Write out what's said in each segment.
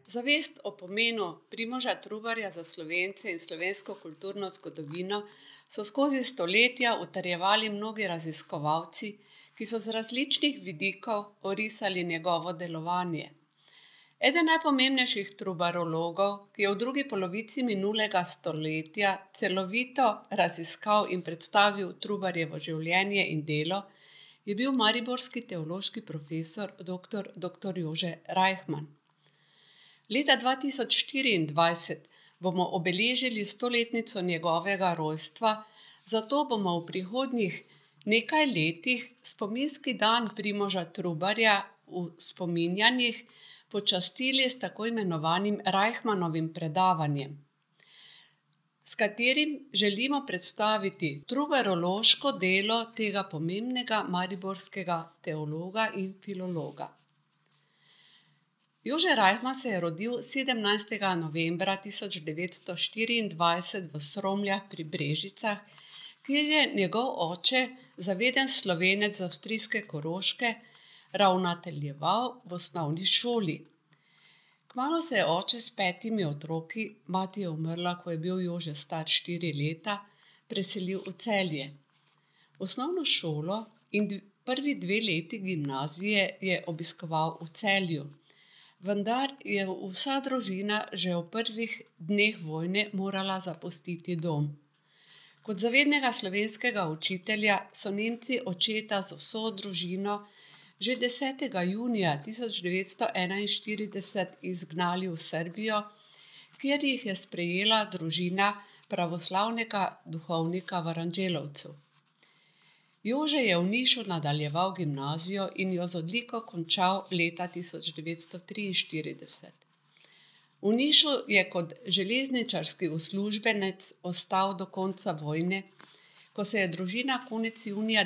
Zavest o pomenu Primoža Trubarja za Slovence in slovensko kulturno zgodovino so skozi stoletja utrjevali mnogi raziskovalci, ki so z različnih vidikov orisali njegovo delovanje. Eden najpomembnejših trubarologov, ki je v drugi polovici minulega stoletja celovito raziskal in predstavil Trubarjevo življenje in delo, je bil mariborski teološki profesor dr. Jože Reichman. Leta 2024 bomo obeležili 100-letnico njegovega rojstva, zato bomo v prihodnjih nekaj letih spominski dan Primoža Trubarja v spominjanjih počastili s tako imenovanim Reichmanovim predavanjem, s katerim želimo predstaviti trubarološko delo tega pomembnega mariborskega teologa in filologa. Jože Reichman se je rodil 17. novembra 1924 v Sromljah pri Brežicah, kjer je njegov oče, zaveden Slovenec z avstrijske Koroške, ravnateljeval v osnovni šoli. Kmalu se je oče s 5 otroki, mati je umrla, ko je bil Jože star 4 leta, preselil v Celje. Osnovno šolo in prvi 2 leti gimnazije je obiskoval v Celju, vendar je vsa družina že v prvih dneh vojne morala zapustiti dom. Kot zavednega slovenskega učitelja so Nemci očeta z vso družino že 10. junija 1941 izgnali v Srbijo, kjer jih je sprejela družina pravoslavnega duhovnika v Aranđelovcu. Jože je v Nišu nadaljeval gimnazijo in jo z odliko končal leta 1943. V Nišu je kot železničarski uslužbenec ostal do konca vojne, ko se je družina konec junija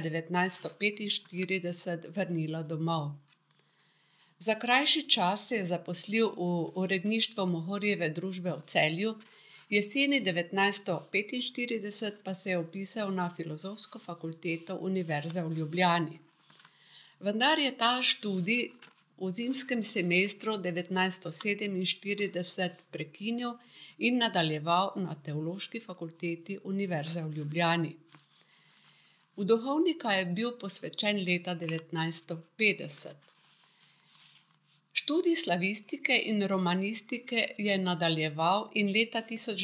1945 vrnila domov. Za krajši čas se je zaposlil v uredništvu Mohorjeve družbe v Celju, jeseni 1945 pa se je vpisal na Filozofsko fakulteto Univerze v Ljubljani. Vendar je ta študij v zimskem semestru 1947 prekinil in nadaljeval na Teološki fakulteti Univerze v Ljubljani. V duhovnika je bil posvečen leta 1950. Študij slavistike in romanistike je nadaljeval in leta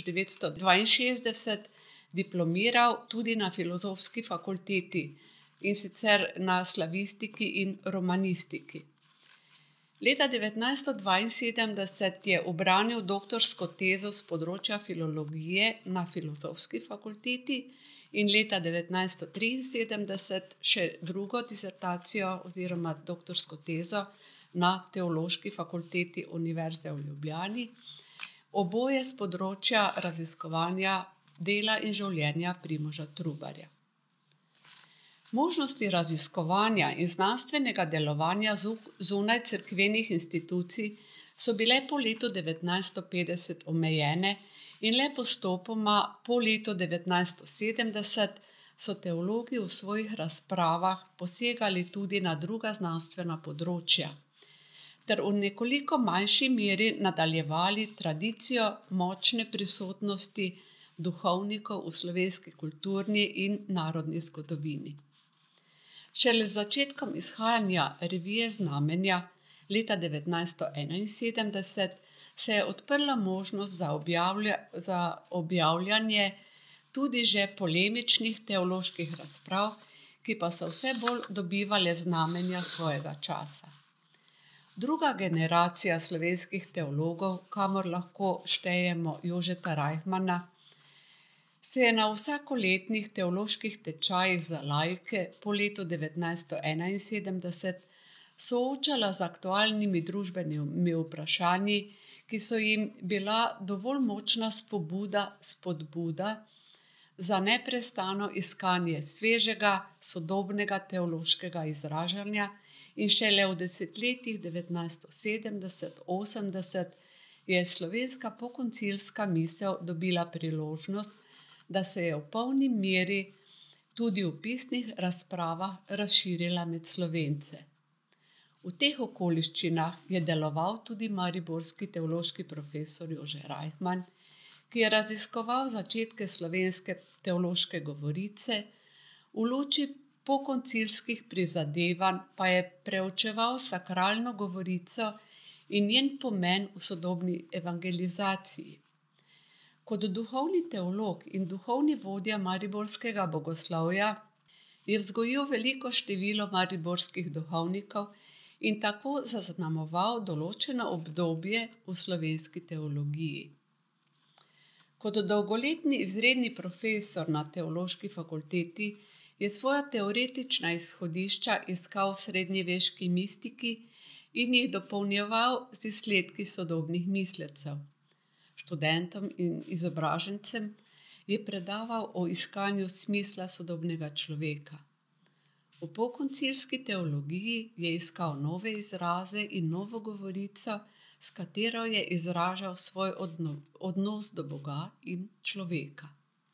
1962 diplomiral tudi na Filozofski fakulteti, in sicer na slavistiki in romanistiki. Leta 1972 je ubranil doktorsko tezo s področja filologije na Filozofski fakulteti in leta 1973 še drugo disertacijo oziroma doktorsko tezo na Teološki fakulteti Univerze v Ljubljani, oboje s področja raziskovanja dela in življenja Primoža Trubarja. Možnosti raziskovanja in znanstvenega delovanja zunaj cerkvenih institucij so bile po letu 1950 omejene in le postopoma po letu 1970 so teologi v svojih razpravah posegali tudi na druga znanstvena področja ter v nekoliko manjši meri nadaljevali tradicijo močne prisotnosti duhovnikov v slovenski kulturni in narodni zgodovini. Šele z začetkom izhajanja revije Znamenja leta 1971 se je odprla možnost za objavljanje tudi že polemičnih teoloških razprav, ki pa so vse bolj dobivale znamenja svojega časa. Druga generacija slovenskih teologov, kamor lahko štejemo Jožeta Reichmana, se je na vsakoletnih teoloških tečajih za laike po letu 1971 soočala z aktualnimi družbenimi vprašanji, ki so jim bila dovolj močna spodbuda za neprestano iskanje svežega, sodobnega teološkega izražanja in šele v desetletjih 1970-80 je slovenska pokoncilska misel dobila priložnost, da se je v polni meri tudi v pisnih razpravah razširila med Slovence. V teh okoliščinah je deloval tudi mariborski teološki profesor Jože Reichman, ki je raziskoval začetke slovenske teološke govorice, v luči pokoncilskih prizadevanj pa je preučeval sakralno govorico in njen pomen v sodobni evangelizaciji. Kot duhovni teolog in duhovni vodja mariborskega bogoslovja je vzgojil veliko število mariborskih duhovnikov in tako zaznamoval določeno obdobje v slovenski teologiji. Kot dolgoletni izredni profesor na teološki fakulteti je svoja teoretična izhodišča iskal v srednjeveški mistiki in jih dopolnjeval z izsledki sodobnih mislecev. Študentom in izobražencem je predaval o iskanju smisla sodobnega človeka. V pokoncilski teologiji je iskal nove izraze in novo govorico, s katero je izražal svoj odnos do Boga in človeka.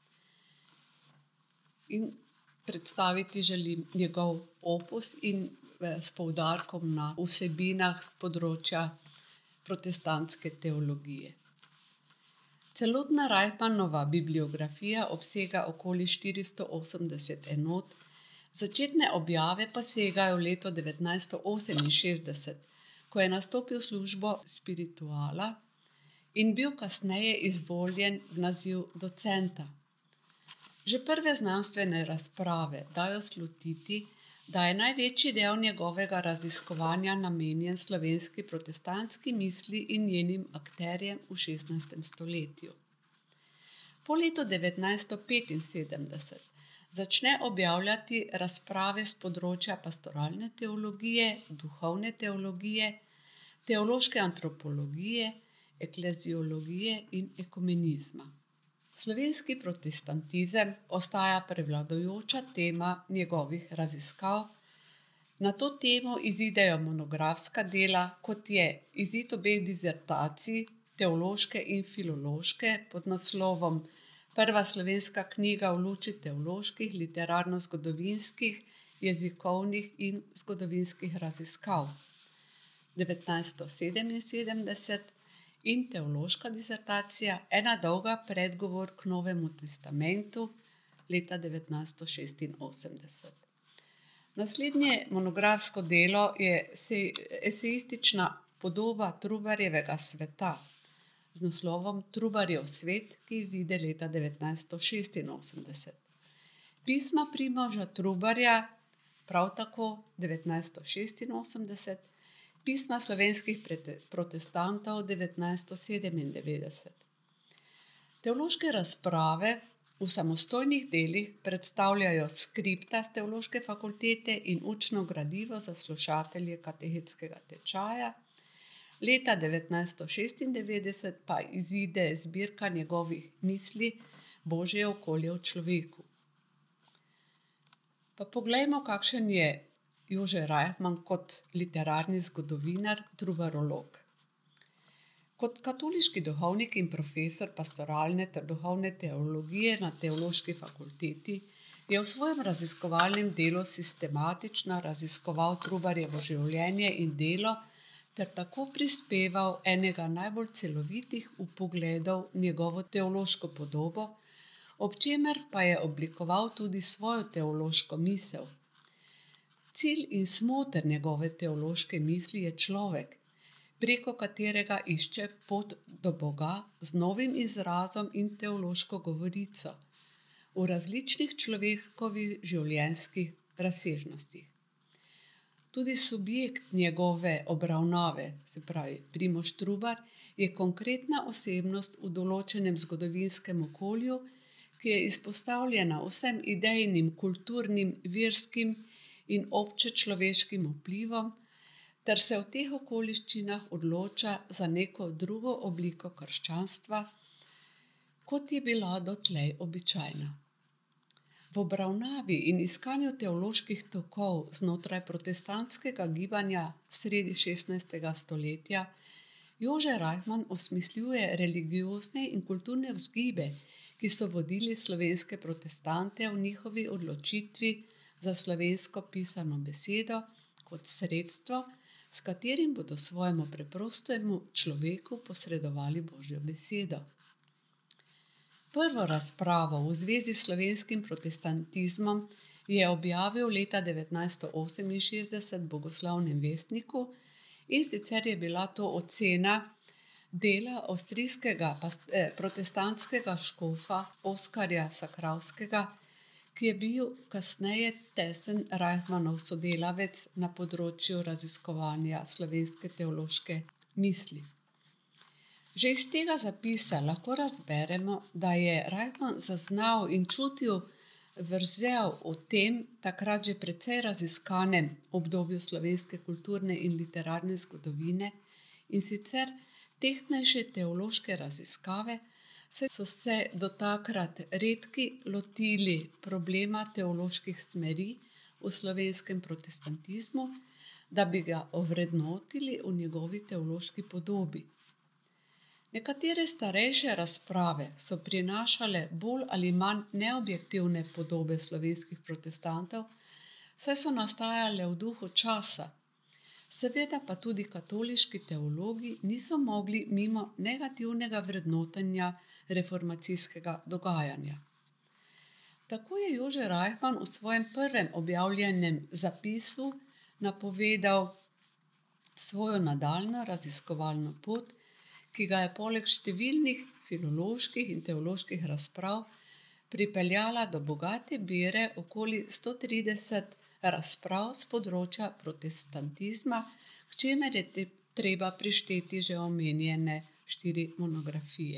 In predstaviti želim njegov opus in s poudarkom na vsebinah s področja protestantske teologije. Celotna Reichmanova bibliografija obsega okoli 480 enot, začetne objave pa segajo v leto 1968, ko je nastopil službo spirituala in bil kasneje izvoljen v naziv docenta. Že prve znanstvene razprave dajo slutiti, da je največji del njegovega raziskovanja namenjen slovenski protestantski misli in njenim akterjem v 16. stoletju. Po letu 1975 začne objavljati razprave s področja pastoralne teologije, duhovne teologije, teološke antropologije, ekleziologije in ekumenizma. Slovenski protestantizem ostaja prevladujoča tema njegovih raziskav. Na to temo izidejo monografska dela, kot je izid obeh disertacij, teološke in filološke, pod naslovom Prva slovenska knjiga v luči teoloških, literarno-zgodovinskih, jezikovnih in zgodovinskih raziskav 1977 in teološka disertacija Ena dolga predgovor k Novemu testamentu leta 1986. Naslednje monografsko delo je esejistična podoba Trubarjevega sveta z naslovom Trubarjev svet, ki izide leta 1986. Pisma Primoža Trubarja, prav tako 1986, Pisma slovenskih protestantov 1997. Teološke razprave v samostojnih delih predstavljajo skripta s teološke fakultete in učno gradivo za slušatelje katehetskega tečaja. Leta 1996 pa izide zbirka njegovih misli Božje okolje v človeku. Pa poglejmo, kakšen je Jože Reichman kot literarni zgodovinar, trubarolog. Kot katoliški duhovnik in profesor pastoralne ter duhovne teologije na teološki fakulteti je v svojem raziskovalnem delu sistematično raziskoval Trubarjevo življenje in delo ter tako prispeval enega najbolj celovitih vpogledov v njegovo teološko podobo, ob čemer pa je oblikoval tudi svojo teološko misel. Cilj in smoter njegove teološke misli je človek, preko katerega išče pot do Boga z novim izrazom in teološko govorico v različnih človekovih življenjskih razsežnostih. Tudi subjekt njegove obravnave, se pravi Primož Trubar, je konkretna osebnost v določenem zgodovinskem okolju, ki je izpostavljena vsem idejnim, kulturnim, verskim in občečloveškim vplivom, ter se v teh okoliščinah odloča za neko drugo obliko krščanstva, kot je bila dotlej običajna. V obravnavi in iskanju teoloških tokov znotraj protestantskega gibanja sredi 16. stoletja Jože Reichman osmišljuje religiozne in kulturne vzgibe, ki so vodili slovenske protestante v njihovi odločitvi za slovensko pisano besedo kot sredstvo s katerim bodo svojemu preprostemu človeku posredovali Božjo besedo. Prvo razpravo v zvezi s slovenskim protestantizmom je objavil leta 1968 v Bogoslovnem vestniku, in sicer je bila to ocena dela avstrijskega protestantskega škofa Oskarja Sakravskega, ki je bil kasneje tesen Reichmannov sodelavec na področju raziskovanja slovenske teološke misli. Že iz tega zapisa lahko razberemo, da je Reichmann zaznal in čutil vrzel v tem takrat že precej raziskanem obdobju slovenske kulturne in literarne zgodovine, in sicer tehtnejše teološke raziskave, saj so se do takrat redki lotili problema teoloških smeri v slovenskem protestantizmu, da bi ga ovrednotili v njegovi teološki podobi. Nekatere starejše razprave so prinašale bolj ali manj neobjektivne podobe slovenskih protestantov, saj so nastajale v duhu časa. Seveda pa tudi katoliški teologi niso mogli mimo negativnega vrednotenja reformacijskega dogajanja. Tako je Jože Reichmann v svojem prvem objavljenem zapisu napovedal svojo nadaljnjo raziskovalno pot, ki ga je poleg številnih filoloških in teoloških razprav pripeljala do bogate bere okoli 130 razprav s področja protestantizma, k čemer je treba prišteti že omenjene 4 monografije.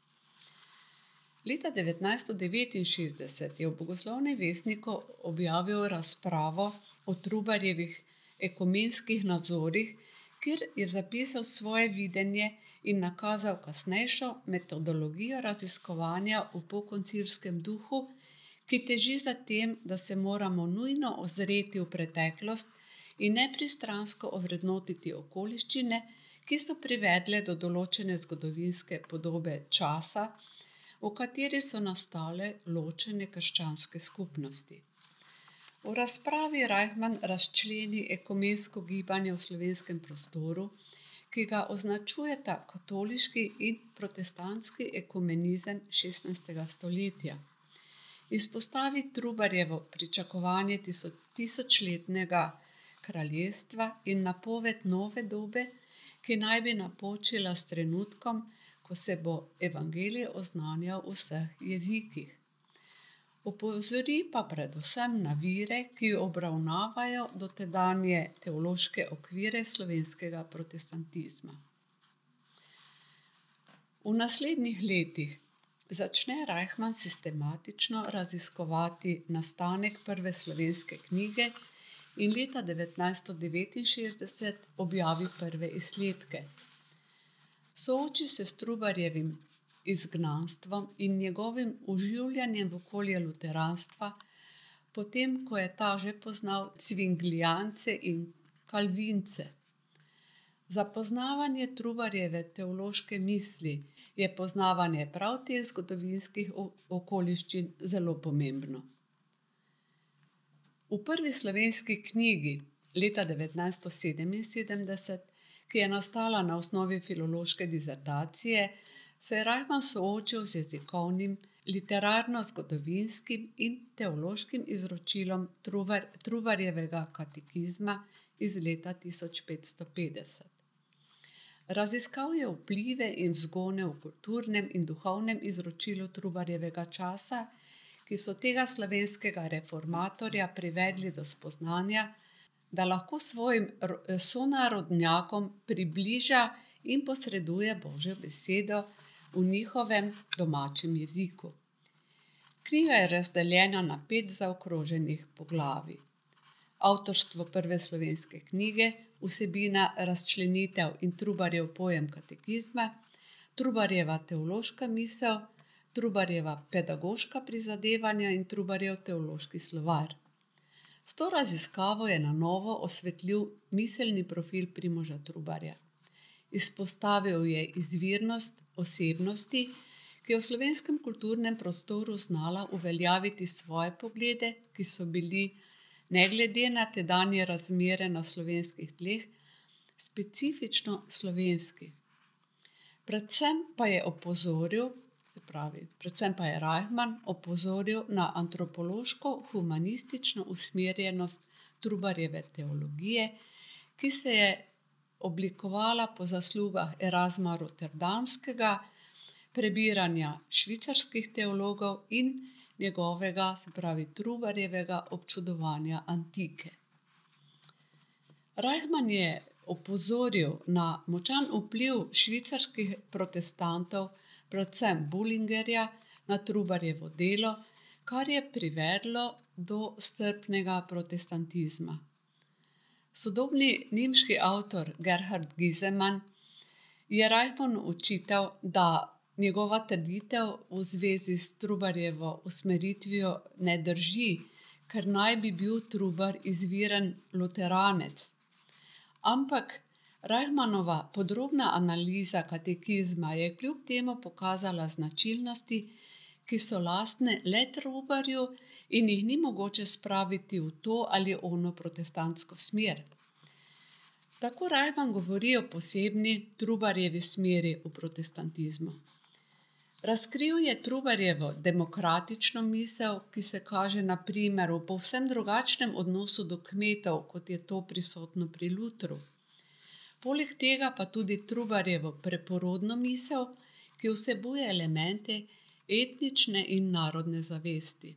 Leta 1969 je v Bogoslovnem vestniku objavil razpravo o Trubarjevih ekumenskih nazorih, kjer je zapisal svoje videnje in nakazal kasnejšo metodologijo raziskovanja v pokoncilskem duhu, ki teži za tem, da se moramo nujno ozreti v preteklost in nepristransko ovrednotiti okoliščine, ki so privedle do določene zgodovinske podobe časa, v kateri so nastale ločene krščanske skupnosti. V razpravi Reichmann razčleni ekumensko gibanje v slovenskem prostoru, ki ga označujeta katoliški in protestantski ekumenizem 16. stoletja. Izpostavi Trubarjevo pričakovanje tisočletnega kraljestva in napoved nove dobe, ki naj bi napočila s trenutkom, ko se bo evangelij oznanjal v vseh jezikih. Opozori pa predvsem na vire, ki obravnavajo dotedanje teološke okvire slovenskega protestantizma. V naslednjih letih začne Reichmann sistematično raziskovati nastanek prve slovenske knjige in leta 1969 objavi prve izsledke. Sooči se s Trubarjevim izgnanstvom in njegovim vživljanjem v okolje luteranstva, potem ko je ta že poznal cvinglijance in kalvince. Za poznavanje Trubarjeve teološke misli je poznavanje prav teh zgodovinskih okoliščin zelo pomembno. V prvi slovenski knjigi leta 1977, ki je nastala na osnovi filološke dizertacije, se je Reichmann soočil z jezikovnim, literarno-zgodovinskim in teološkim izročilom Trubarjevega katekizma iz leta 1550. Raziskal je vplive in vzgone v kulturnem in duhovnem izročilu Trubarjevega časa, ki so tega slovenskega reformatorja privedli do spoznanja, da lahko svojim sonarodnjakom približa in posreduje Božjo besedo v njihovem domačem jeziku. Knjiga je razdeljena na 5 zaokroženih poglavij. Avtorstvo prve slovenske knjige, vsebina, razčlenitev in Trubarjev pojem katekizma, Trubarjeva teološka misel, Trubarjeva pedagoška prizadevanja in Trubarjev teološki slovar. S to raziskavo je na novo osvetlil miselni profil Primoža Trubarja. Izpostavil je izvirnost osebnosti, ki je v slovenskem kulturnem prostoru znala uveljaviti svoje poglede, ki so bili, ne glede na tedanje razmere na slovenskih tleh, specifično slovenski. Predvsem pa je Reichmann opozoril na antropološko-humanistično usmerjenost Trubarjeve teologije, ki se je oblikovala po zaslugah Erasma Rotterdamskega, prebiranja švicarskih teologov in njegovega, Trubarjevega občudovanja antike. Reichmann je opozoril na močan vpliv švicarskih protestantov, predvsem Bullingerja, na Trubarjevo delo, kar je privedlo do strpnega protestantizma. Sodobni nemški avtor Gerhard Giesemann je Reichmannu očital, da njegova trditev v zvezi s Trubarjevo usmeritvijo ne drži, ker naj bi bil Trubar izviren luteranec. Ampak Reichmannova podrobna analiza katekizma je kljub temu pokazala značilnosti, ki so lastne le Trubarju in jih ni mogoče spraviti v to ali ono protestantsko smer. Tako Reichmann govori o posebni Trubarjevi smeri v protestantizmu. Razkril je Trubarjevo demokratično misel, ki se kaže na primer v povsem drugačnem odnosu do kmetov, kot je to prisotno pri Lutru. Poleg tega pa tudi Trubarjevo preporodno misel, ki vsebuje elemente etnične in narodne zavesti.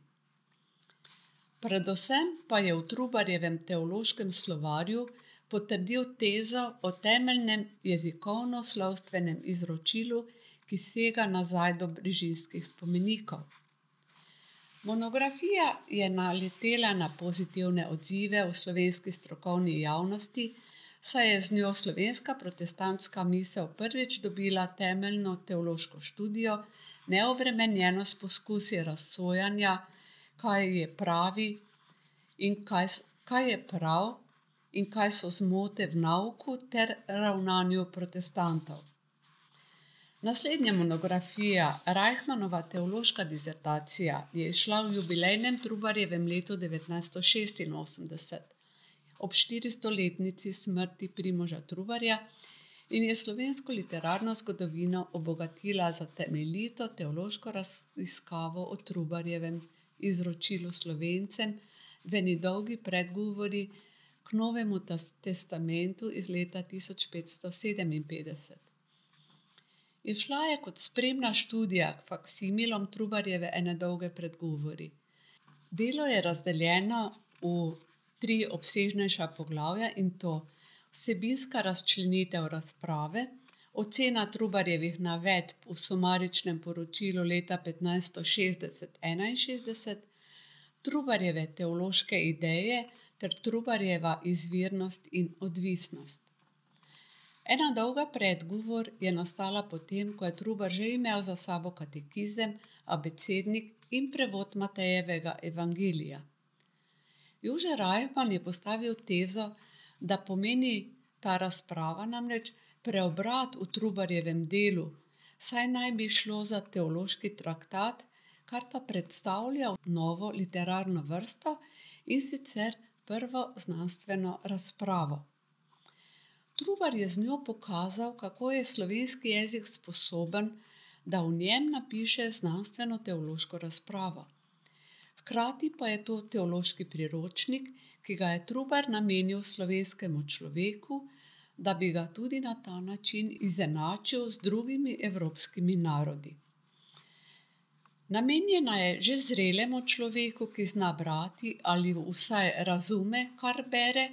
Predvsem pa je v Trubarjevem teološkem slovarju potrdil tezo o temeljnem jezikovno-slovstvenem izročilu, ki sega nazaj do brižinskih spomenikov. Monografija je naletela na pozitivne odzive v slovenski strokovni javnosti, saj je z njo slovenska protestantska misel prvič dobila temeljno teološko študijo, neobremenjeno s poskusi razsojanja, kaj je prav in kaj so zmote v nauku ter ravnanju protestantov. Naslednja monografija, Reichmannova teološka disertacija, je izšla v jubilejnem Trubarjevem letu 1986, ob 400-letnici smrti Primoža Trubarja, in je slovensko literarno zgodovino obogatila za temeljito teološko raziskavo o Trubarjevem izročilu Slovencem v eni dolgi predgovori k Novemu testamentu iz leta 1557. Izšla je kot spremna študija k faksimilom Trubarjeve ene dolge predgovori. Delo je razdeljeno v 3 obsežnejša poglavja, in to vsebinska razčlenitev razprave, ocena Trubarjevih navedb v sumaričnem poročilu leta 1560-61, Trubarjeve teološke ideje ter Trubarjeva izvirnost in odvisnost. Ena dolga predgovor je nastala potem, ko je Trubar že imel za sabo katekizem, abecednik in prevod Matejevega evangelija. Jože Reichmann je postavil tezo, da pomeni ta razprava namreč preobrat v Trubarjevem delu, saj naj bi šlo za teološki traktat, kar pa predstavlja novo literarno vrsto, in sicer prvo znanstveno razpravo. Trubar je z njo pokazal, kako je slovenski jezik sposoben, da v njem napiše znanstveno-teološko razpravo. Hkrati pa je to teološki priročnik, ki ga je Trubar namenil slovenskemu človeku, da bi ga tudi na ta način izenačil z drugimi evropskimi narodi. Namenjena je že zrelemu človeku, ki zna brati ali vsaj razume, kar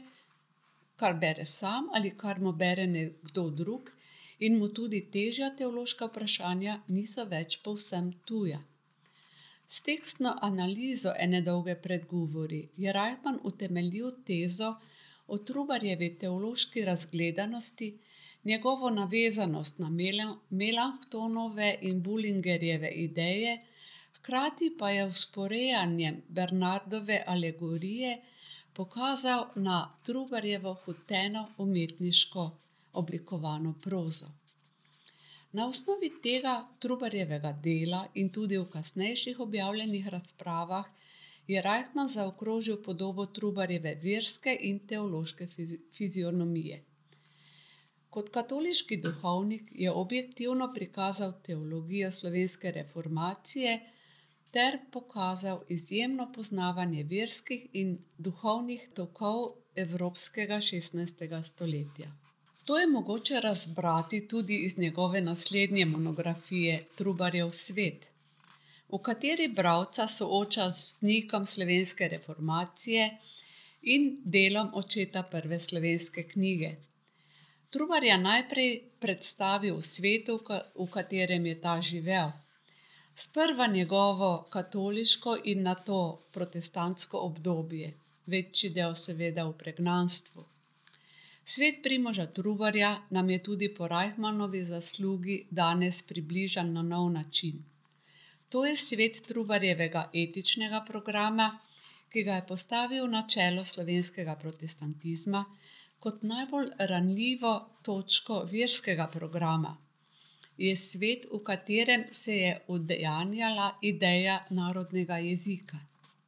bere sam ali kar mu bere nekdo drug, in mu tudi težja teološka vprašanja niso več povsem tuja. S tekstno analizo ene dolge predgovori je Reichmann utemeljil tezo o Trubarjevi teološki razgledanosti, njegovo navezanost na Melanchthonove in Bullingerjeve ideje, hkrati pa je vzporejanjem Bernardove alegorije pokazal na Trubarjevo hoteno umetniško oblikovano prozo. Na osnovi tega Trubarjevega dela in tudi v kasnejših objavljenih razpravah je Reichmann zaokrožil podobo Trubarjeve verske in teološke fizionomije. Kot katoliški duhovnik je objektivno prikazal teologijo slovenske reformacije ter pokazal izjemno poznavanje verskih in duhovnih tokov evropskega 16. stoletja. To je mogoče razbrati tudi iz njegove naslednje monografije Trubarjev svet, v kateri bralca sooča z vznikom slovenske reformacije in delom očeta prve slovenske knjige. Trubarja najprej predstavi v svetu, v katerem je ta živel. Sprva njegovo katoliško in nato protestantsko obdobje, večji del seveda v pregnanstvu. Svet Primoža Trubarja nam je tudi po Rajhmanovi zaslugi danes približan na nov način. To je svet Trubarjevega etičnega programa, ki ga je postavil na čelo slovenskega protestantizma kot najbolj ranljivo točko verskega programa. Je svet, v katerem se je udejanjala ideja narodnega jezika.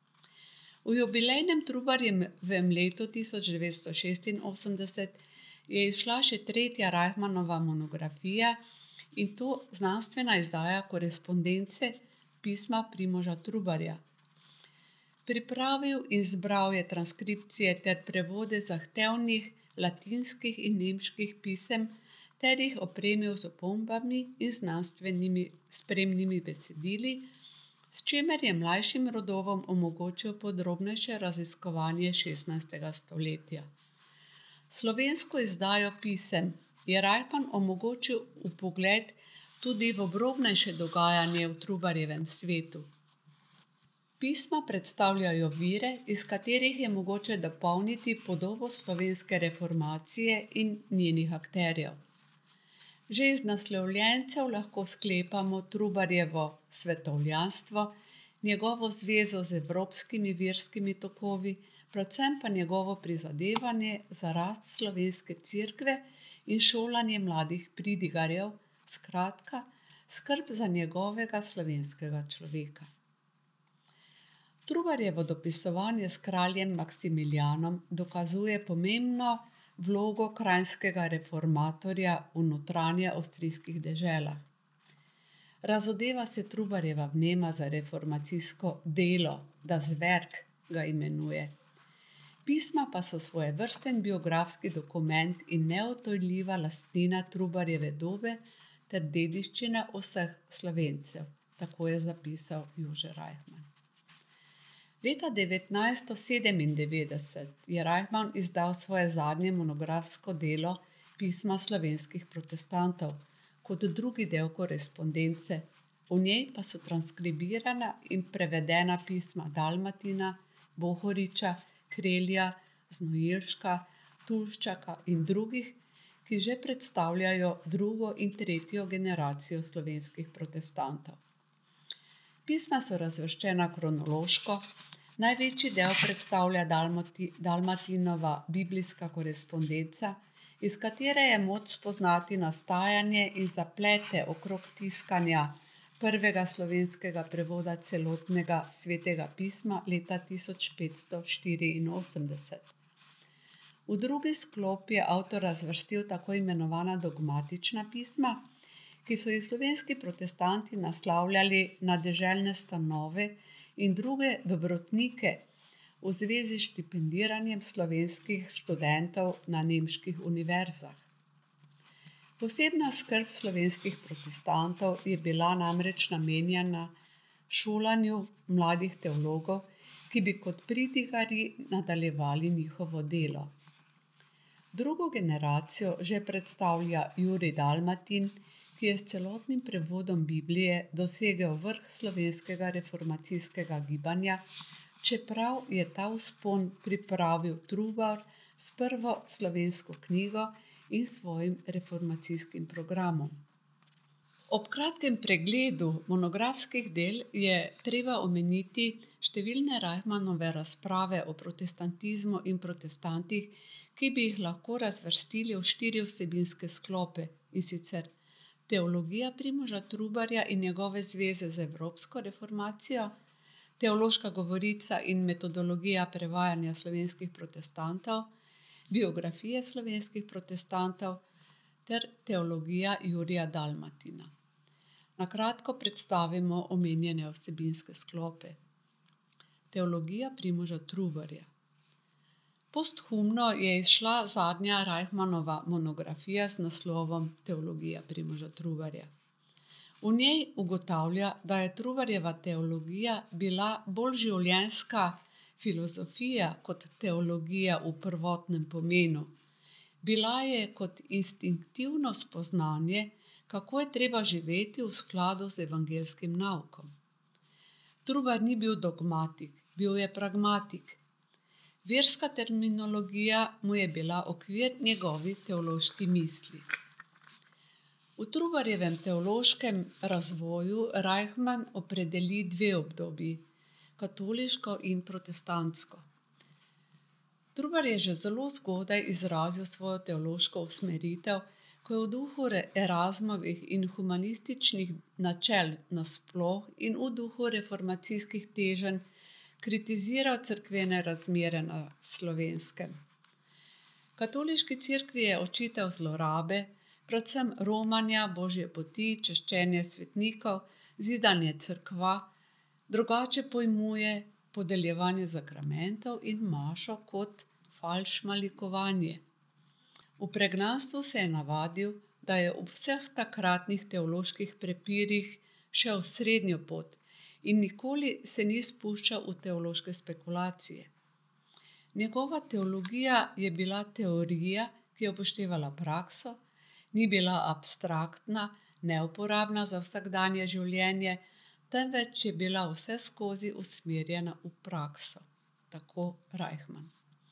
V jubilejnem Trubarjevem letu 1986 je izšla še tretja Rajhmanova monografija, in to znanstvena izdaja korespondence pisma Primoža Trubarja. Pripravil in zbral je transkripcije ter prevode zahtevnih latinskih in nemških pisem ter jih opremil z opombami in znanstvenimi spremnimi besedili, s čimer je mlajšim rodovom omogočil podrobnejše raziskovanje 16. stoletja. Slovensko izdajo pisem je Rajhman omogočil vpogled tudi v obrobnejše dogajanje v Trubarjevem svetu. Pisma predstavljajo vire, iz katerih je mogoče dopolniti podobo slovenske reformacije in njenih akterjev. Že iz naslovljencev lahko sklepamo Trubarjevo svetovljanstvo, njegovo zvezo z evropskimi verskimi tokovi, predvsem pa njegovo prizadevanje za rast slovenske cerkve in šolanje mladih pridigarjev, skratka, skrb za njegovega slovenskega človeka. Trubarjevo dopisovanje s kraljem Maksimilijanom dokazuje pomembno vlogo kranjskega reformatorja v notranje avstrijskih deželah. Razodeva se Trubarjeva vnema za reformacijsko delo, das Werk ga imenuje. Pisma pa so svojevrsten biografski dokument in neodtujljiva lastnina Trubarjeve dobe ter dediščina vseh Slovencev, tako je zapisal Jože Rajhman. Leta 1997 je Rajhman izdal svoje zadnje monografsko delo Pisma slovenskih protestantov kot drugi del korespondence, v njej pa so transkribirana in prevedena pisma Dalmatina, Bohoriča, Krelja, Znojilška, Tulščaka in drugih, ki že predstavljajo drugo in tretjo generacijo slovenskih protestantov. Pisma so razvrščena kronološko, največji del predstavlja Dalmatinova biblijska korespondenca, iz katere je moč spoznati nastajanje in zaplete okrog tiskanja prvega slovenskega prevoda celotnega svetega pisma leta 1584. V drugi sklop je avtor razvrstil tako imenovana dogmatična pisma, ki so jih slovenski protestanti naslavljali na deželne stanove in druge dobrotnike v zvezi s štipendiranjem slovenskih študentov na nemških univerzah. Posebna skrb slovenskih protestantov je bila namreč namenjena šolanju mladih teologov, ki bi kot pridigarji nadaljevali njihovo delo. Drugo generacijo že predstavlja Jurij Dalmatin, ki je s celotnim prevodom Biblije dosegel vrh slovenskega reformacijskega gibanja, čeprav je ta vzpon pripravil Trubar s prvo slovensko knjigo in svojim reformacijskim programom. Ob kratkem pregledu monografskih del je treba omeniti številne Rajhmanove razprave o protestantizmu in protestantih, ki bi jih lahko razvrstili v 4 vsebinske sklope, in sicer teologija Primoža Trubarja in njegove zveze z evropsko reformacijo, teološka govorica in metodologija prevajanja slovenskih protestantov, biografije slovenskih protestantov, ter teologija Jurija Dalmatina. Na kratko predstavimo omenjene vsebinske sklope. Teologija Primoža Trubarja. Posthumno je izšla zadnja Reichmannova monografija z naslovom Teologija Primoža Trubarja. V njej ugotavlja, da je Trubarjeva teologija bila bolj življenjska filozofija kot teologija v prvotnem pomenu. Bila je kot instinktivno spoznanje, kako je treba živeti v skladu z evangelskim naukom. Trubar ni bil dogmatik, bil je pragmatik. Verska terminologija mu je bila okvir njegovi teološki misli. V Trubarjevem teološkem razvoju Reichmann opredeli dve obdobji, katoliško in protestantsko. Trubar je že zelo zgodaj izrazil svojo teološko usmeritev, ko je v duhu Erasmovih in humanističnih načel nasploh in v duhu reformacijskih teženj kritiziral cerkvene razmere na Slovenskem. Katoliški cerkvi je očital zlorabe, predvsem romanja Božje poti, češčenje svetnikov, zidanje cerkva, drugače pojmuje podeljevanje zakramentov in mašo kot falšmalikovanje. V pregnanstvu se je navadil, da je ob vseh takratnih teoloških prepirih šel srednjo pot in nikoli se ni spuščal v teološke spekulacije. Njegova teologija je bila teorija, ki je upoštevala prakso, ni bila abstraktna, neuporabna za vsakdanje življenje, temveč je bila vseskozi usmerjena v prakso. Tako Reichmann.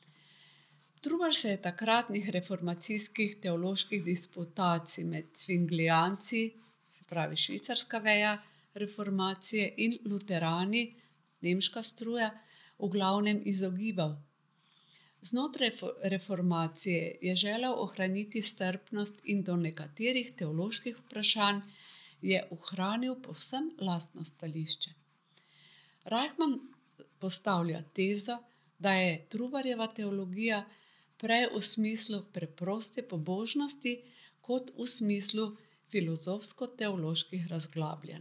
Trubar se je takratnih reformacijskih teoloških disputacij med Zwinglijanci, se pravi švicarska veja reformacije, in luterani, nemška struja, v glavnem izogibal. Znotraj reformacije je želel ohraniti strpnost in do nekaterih teoloških vprašanj je ohranil povsem lastno stališče. Reichmann postavlja tezo, da je Trubarjeva teologija prej v smislu preproste pobožnosti kot v smislu filozofsko-teoloških razglabljanj.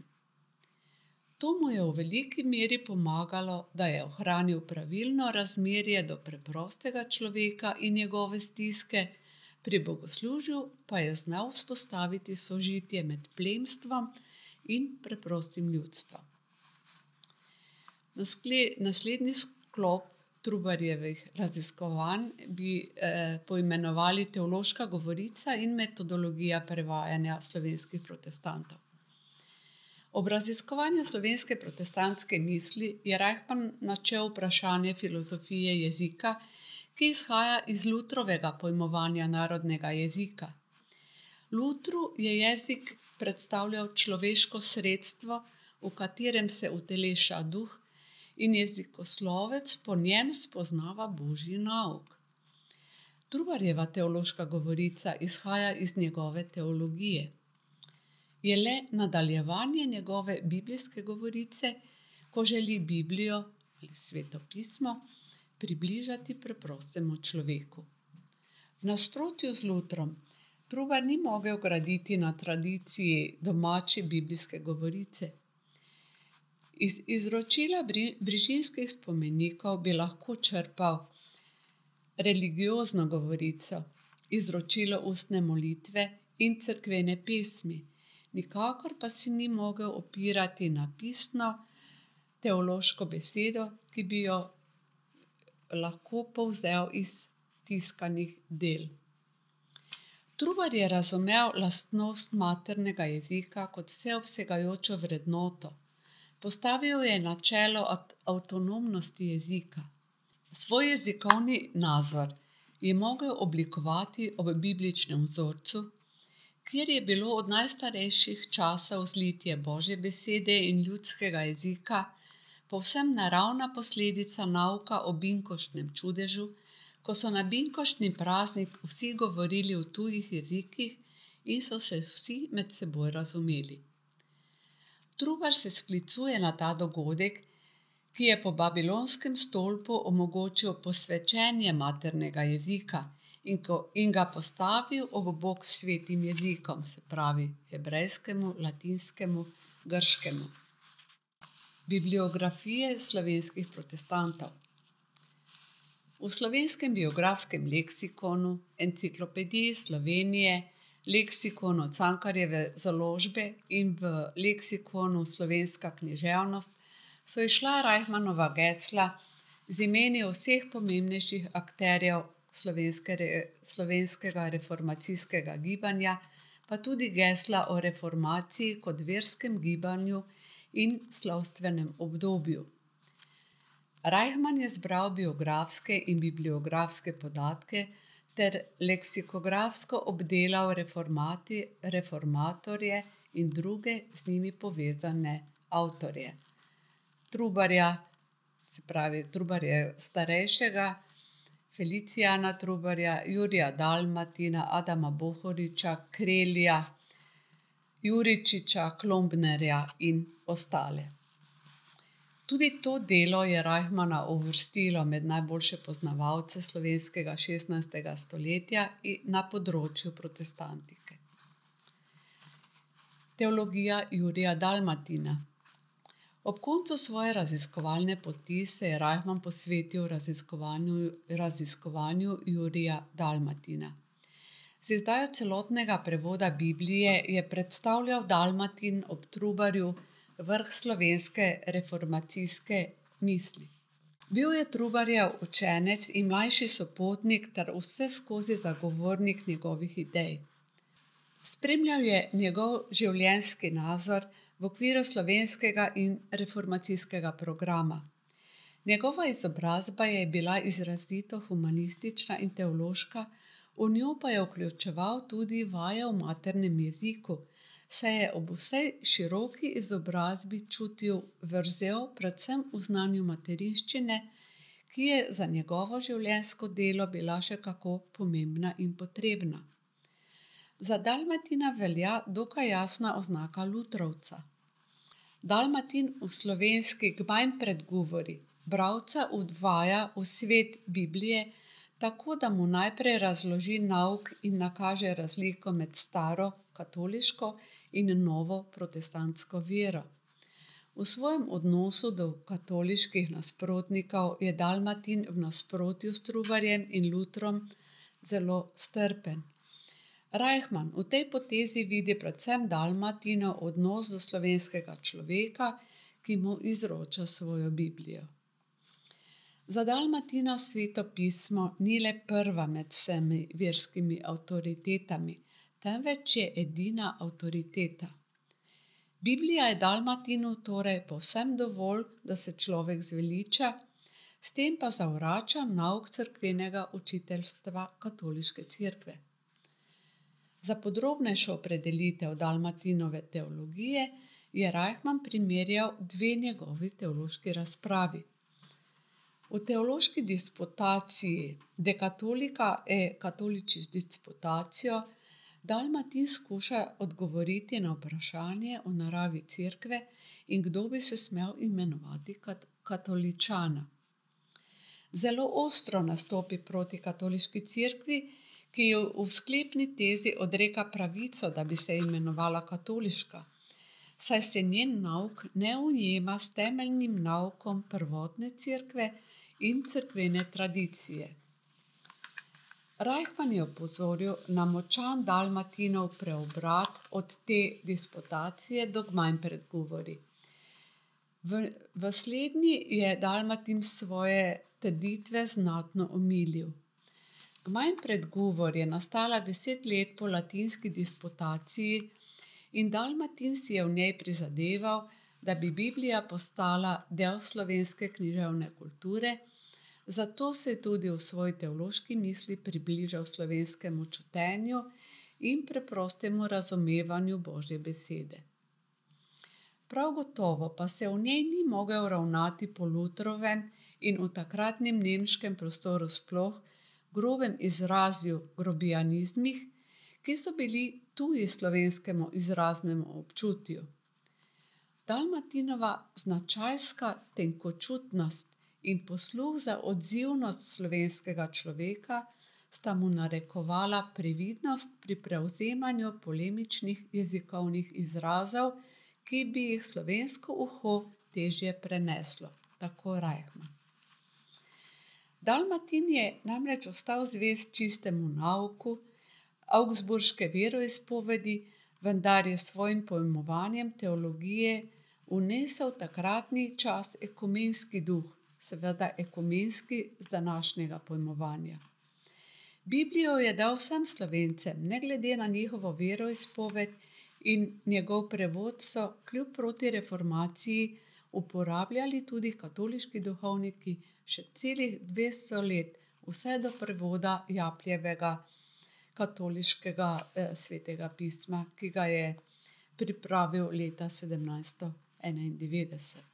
To mu je v veliki meri pomagalo, da je ohranil pravilno razmerje do preprostega človeka in njegove stiske, pri bogoslužju pa je znal vzpostaviti sožitje med plemstvom in preprostim ljudstvom. Naslednji sklop Trubarjevih raziskovanj bi poimenovali teološka govorica in metodologija prevajanja slovenskih protestantov. Ob raziskovanju slovenske protestantske misli je Reichmann načel vprašanje filozofije jezika, ki izhaja iz Lutrovega pojmovanja narodnega jezika. Lutru je jezik predstavljal človeško sredstvo, v katerem se uteleša duh, in jezikoslovec po njem spoznava Božji nauk. Trubarjeva teološka govorica izhaja iz njegove teologije. Je le nadaljevanje njegove biblijske govorice, ko želi Biblijo ali Sveto pismo približati preprostemu človeku. V nasprotju z Lutrom, Trubar ni mogel graditi na tradiciji domače biblijske govorice. Iz izročila brižinskih spomenikov bi lahko črpal religiozno govorico, izročilo ustne molitve in cerkvene pesmi, nikakor pa si ni mogel opirati na pisno teološko besedo, ki bi jo lahko povzel iz tiskanih del. Trubar je razumel lastnost maternega jezika kot vseobsegajočo vrednoto. Postavil je načelo avtonomnosti jezika. Svoj jezikovni nazor je mogel oblikovati ob bibličnem vzorcu, kjer je bilo od najstarejših časov zlitje Božje besede in ljudskega jezika povsem naravna posledica nauka o binkoštnem čudežu, ko so na binkoštni praznik vsi govorili v tujih jezikih in so se vsi med seboj razumeli. Trubar se sklicuje na ta dogodek, ki je po babilonskem stolpu omogočil posvečenje maternega jezika in ga postavil ob bok svetim jezikom, se pravi hebrejskemu, latinskemu, grškemu. Bibliografije slovenskih protestantov. V Slovenskem biografskem leksikonu, Enciklopediji Slovenije, leksikonu Cankarjeve založbe in v leksikonu Slovenska književnost so izšla Reichmannova gesla z imeni vseh pomembnejših akterjev slovenskega reformacijskega gibanja, pa tudi gesla o reformaciji kot verskem gibanju in slovstvenem obdobju. Reichmann je zbral biografske in bibliografske podatke ter leksikografsko obdelal reformatorje in druge z njimi povezane avtorje. Trubarja, se pravi Trubarja starejšega, Felicijana Trubarja, Jurija Dalmatina, Adama Bohoriča, Krelja, Juričiča, Klombnerja in ostale. Tudi to delo je Reichmanna uvrstilo med najboljše poznavalce slovenskega 16. stoletja na področju protestantike. Teologija Jurija Dalmatina. Ob koncu svoje raziskovalne poti se je Reichmann posvetil raziskovanju Jurija Dalmatina. Z izdajo celotnega prevoda Biblije je predstavljal Dalmatin ob Trubarju vrh slovenske reformacijske misli. Bil je Trubarjev učenec in mlajši sopotnik ter vseskozi zagovornik njegovih idej. Spremljal je njegov življenjski nazor v okviru slovenskega in reformacijskega programa. Njegova izobrazba je bila izrazito humanistična in teološka, v njo pa je vključeval tudi vaje v maternem jeziku, saj je ob vsej široki izobrazbi čutil vrzel predvsem v znanju materinščine, ki je za njegovo življenjsko delo bila še kako pomembna in potrebna. Za Dalmatina velja dokaj jasna oznaka lutrovca. Dalmatin v slovenski Gmajn predgovori bralca uvaja v svet Biblije, tako da mu najprej razloži nauk in nakaže razliko med staro katoliško in novo protestantsko vero. V svojem odnosu do katoliških nasprotnikov je Dalmatin v nasprotju s Trubarjem in Lutrom zelo strpen. Reichmann v tej potezi vidi predvsem Dalmatinov odnos do slovenskega človeka, ki mu izroča svojo Biblijo. Za Dalmatina Sveto pismo ni le prva med vsemi verskimi avtoritetami, temveč je edina avtoriteta. Biblija je Dalmatinu torej povsem dovolj, da se človek zveliča, s tem pa zavrača nauk cerkvenega učiteljstva katoliške cerkve. Za podrobnejšo opredelitev Dalmatinove teologije je Reichmann primerjal dve njegovi teološki razpravi. V teološki disputaciji De Catholica e Catholicis Disputatio Dalmatin skuša odgovoriti na vprašanje o naravi cerkve in kdo bi se smel imenovati katoličana. Zelo ostro nastopi proti katoliški cerkvi, ki v sklepni tezi odreka pravico, da bi se imenovala katoliška, saj se njen nauk ne ujema s temeljnim naukom prvotne cerkve in cerkvene tradicije. Reichmann je opozoril na močan Dalmatinov preobrat od te disputacije do Gmajn predgovori. V slednji je Dalmatin svoje trditve znatno omilil. Gmajn predgovor je nastala 10 let po latinski disputaciji in Dalmatin si je v njej prizadeval, da bi Biblija postala del slovenske književne kulture, zato se je tudi v svoji teološki misli približal slovenskemu čutenju in preprostemu razumevanju Božje besede. Prav gotovo pa se v njej ni mogel ravnati po Lutrovem in v takratnem nemškem prostoru sploh grobem izrazju grobijanizmih, ki so bili tuji slovenskemu izraznemu občutju. Dalmatinova značajska tenkočutnost in posluh za odzivnost slovenskega človeka sta mu narekovala previdnost pri prevzemanju polemičnih jezikovnih izrazov, ki bi jih slovensko uho težje preneslo, tako Reichmann. Dalmatin je namreč ostal zvest čistemu nauku augsburške veroizpovedi, vendar je s svojim pojmovanjem teologije vnesel takratni čas ekumenski duh, seveda ekumenski z današnjega pojmovanja. Biblijo je dal vsem Slovencem, ne glede na njihovo veroizpoved, in njegov prevod so kljub protireformaciji uporabljali tudi katoliški duhovniki še celih 200 let, vse do prevoda Japljevega katoliškega svetega pisma, ki ga je pripravil leta 1791.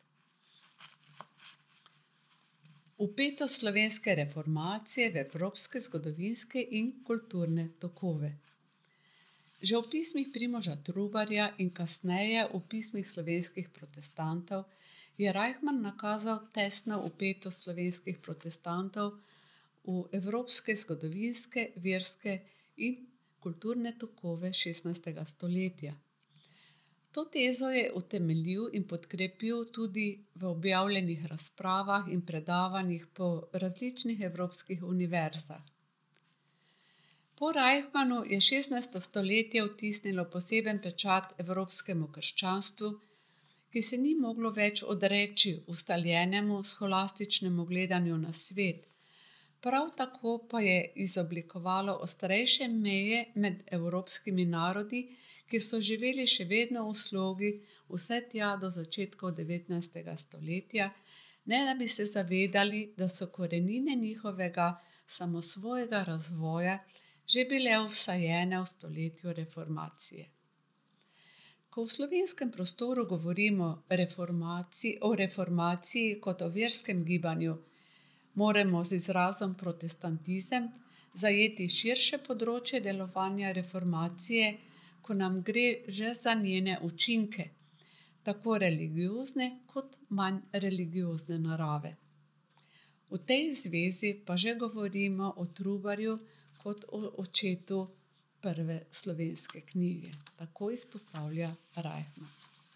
Vpetost slovenske reformacije v evropske zgodovinske in kulturne tokove. Že v pismih Primoža Trubarja in kasneje v pismih slovenskih protestantov je Reichmann nakazal tesno vpetost slovenskih protestantov v evropske zgodovinske, verske in kulturne tokove 16. stoletja. To tezo je utemeljil in podkrepil tudi v objavljenih razpravah in predavanjih po različnih evropskih univerzah. Po Reichmannu je 16. stoletje vtisnilo poseben pečat evropskemu krščanstvu, ki se ni moglo več odreči ustaljenemu scholastičnemu gledanju na svet. Prav tako pa je izoblikovalo ostrejše meje med evropskimi narodi, ki so živeli še vedno v slogi vse tja do začetkov 19. stoletja, ne da bi se zavedali, da so korenine njihovega samosvojega razvoja že bile vsajene v stoletju reformacije. Ko v slovenskem prostoru govorimo o reformaciji kot o verskem gibanju, moramo z izrazom protestantizem zajeti širše področje delovanja reformacije, ko nam gre že za njene učinke, tako religiozne kot manj religiozne narave. V tej zvezi pa že govorimo o Trubarju kot o očetu prve slovenske knjige, tako izpostavlja Reichmann.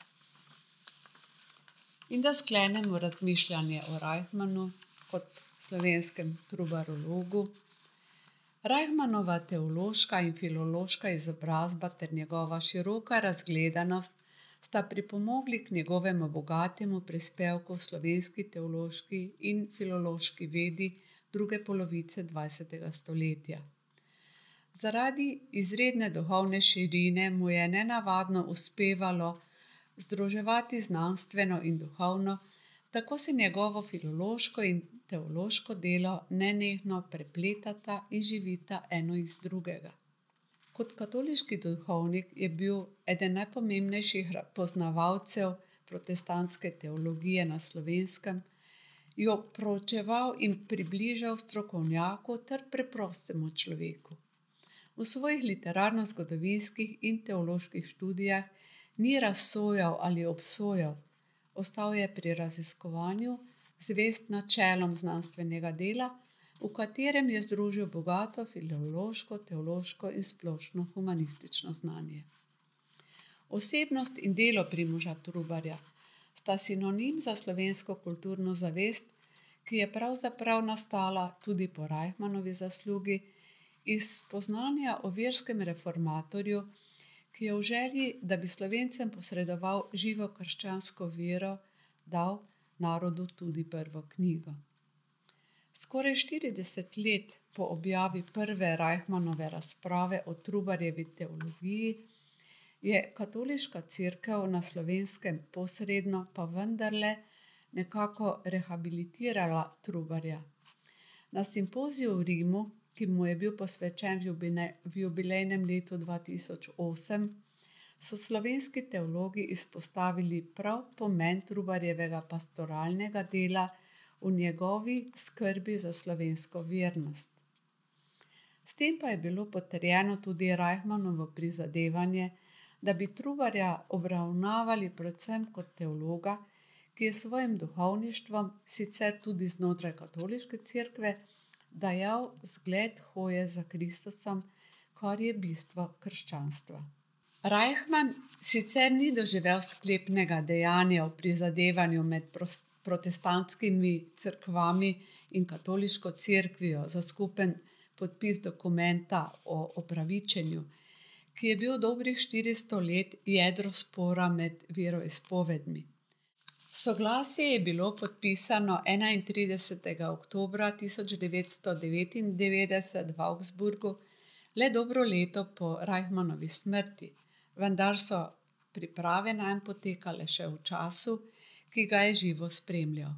In da sklenemo razmišljanje o Reichmannu kot slovenskem trubarologu. Reichmannova teološka in filološka izobrazba ter njegova široka razgledanost sta pripomogli k njegovemu bogatemu prispevku v slovenski teološki in filološki vedi druge polovice 20. stoletja. Zaradi izredne duhovne širine mu je nenavadno uspevalo združevati znanstveno in duhovno, tako se njegovo filološko in teološko delo nenehno prepletata in živita eno iz drugega. Kot katoliški duhovnik je bil eden najpomembnejših poznavalcev protestantske teologije na Slovenskem, jo proučeval in približal strokovnjaku ter preprostemu človeku. V svojih literarno-zgodovinskih in teoloških študijah ni razsojal ali obsojal, ostal je pri raziskovanju, zvest načelom znanstvenega dela, v katerem je združil bogato filološko, teološko in splošno humanistično znanje. Osebnost in delo Primoža Trubarja sta sinonim za slovensko kulturno zavest, ki je pravzaprav nastala tudi po Reichmannovi zaslugi, iz spoznanja o verskem reformatorju, ki je v želji, da bi Slovencem posredoval živo krščansko vero, dal narodu tudi prvo knjigo. Skoraj 40 let po objavi prve Reichmannove razprave o Trubarjevi teologiji je katoliška cerkev na Slovenskem posredno pa vendarle nekako rehabilitirala Trubarja. Na simpoziju v Rimu, ki mu je bil posvečen v jubilejnem letu 2008, so slovenski teologi izpostavili prav pomen Trubarjevega pastoralnega dela v njegovi skrbi za slovensko vernost. S tem pa je bilo potrjeno tudi Reichmannovo prizadevanje, da bi Trubarja obravnavali predvsem kot teologa, ki je s svojim duhovništvom, sicer tudi znotraj katoliške cerkve, dajal zgled hoje za Kristusom, kar je bistvo krščanstva. Reichmann sicer ni doživel sklepnega dejanja v prizadevanju med protestantskimi cerkvami in katoliško cerkvijo za skupen podpis dokumenta o opravičenju, ki je bil dobrih 400 let jedro spora med veroizpovedmi. Soglasje je bilo podpisano 31. oktobra 1999 v Augsburgu, le dobro leto po Reichmannovi smrti, vendar so priprave nanj potekale še v času, ki ga je živo spremljal.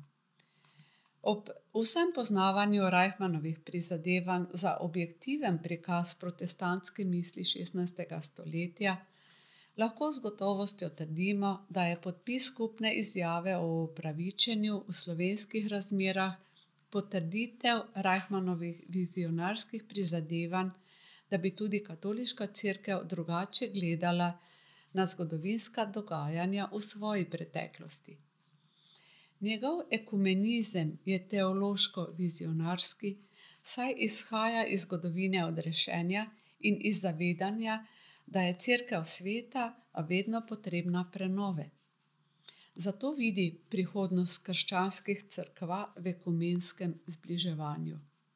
Ob vsem poznavanju Reichmannovih prizadevanj za objektiven prikaz protestantske misli 16. stoletja lahko z gotovostjo trdimo, da je podpis skupne izjave o opravičenju v slovenskih razmerah potrditev Reichmannovih vizionarskih prizadevanj, da bi tudi katoliška cerkev drugače gledala na zgodovinska dogajanja v svoji preteklosti. Njegov ekumenizem je teološko-vizionarski, saj izhaja iz zgodovine odrešenja in iz zavedanja, da je cerkev sveta, a vedno potrebna prenove. Zato vidi prihodnost krščanskih cerkva v ekumenskem zbliževanju.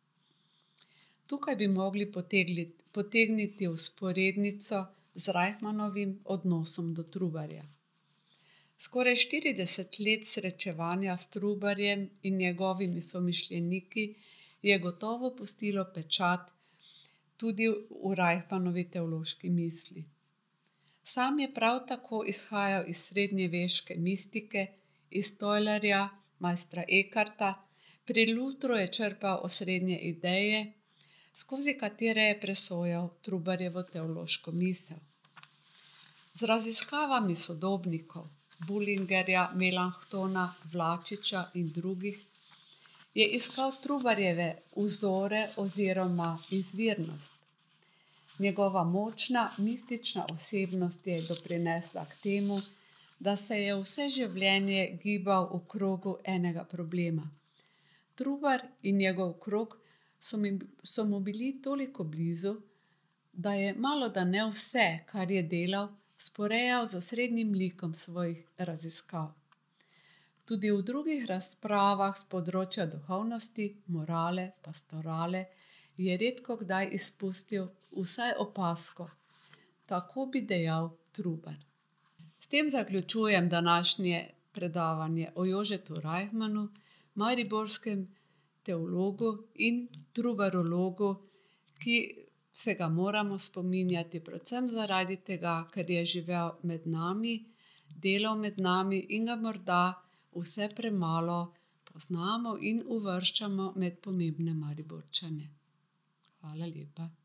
Tukaj bi mogli potegniti vzporednico z Reichmannovim odnosom do Trubarja. Skoraj 40 let srečevanja s Trubarjem in njegovimi somišljeniki je gotovo pustilo pečat tudi v Reichmannovi teološki misli. Sam je prav tako izhajal iz srednjeveške mistike, iz Teulerja, majstra Eckarta, pri Lutru je črpal osrednje ideje, skozi katere je presojal Trubarjevo teološko misel. Z raziskavami sodobnikov, Bullingerja, Melanchtona, Vlačiča in drugih, je iskal Trubarjeve vzore oziroma izvirnost. Njegova močna, mistična osebnost je doprinesla k temu, da se je vse življenje gibal v krogu enega problema. Trubar in njegov krog so mu bili toliko blizu, da je malodane vse, kar je delal, sporejal z osrednjim likom svojih raziskav. Tudi v drugih razpravah s področja duhovnosti, morale, pastorale je redko kdaj izpustil vsaj opazko, tako bi dejal Trubar. S tem zaključujem današnje predavanje o Jožetu Reichmannu, mariborskem teologu in trubarologu, ki se ga moramo spominjati predvsem zaradi tega, ker je živel med nami, delal med nami in ga morda vse premalo poznamo in uvrščamo med pomembne Mariborčane. Hvala lepa.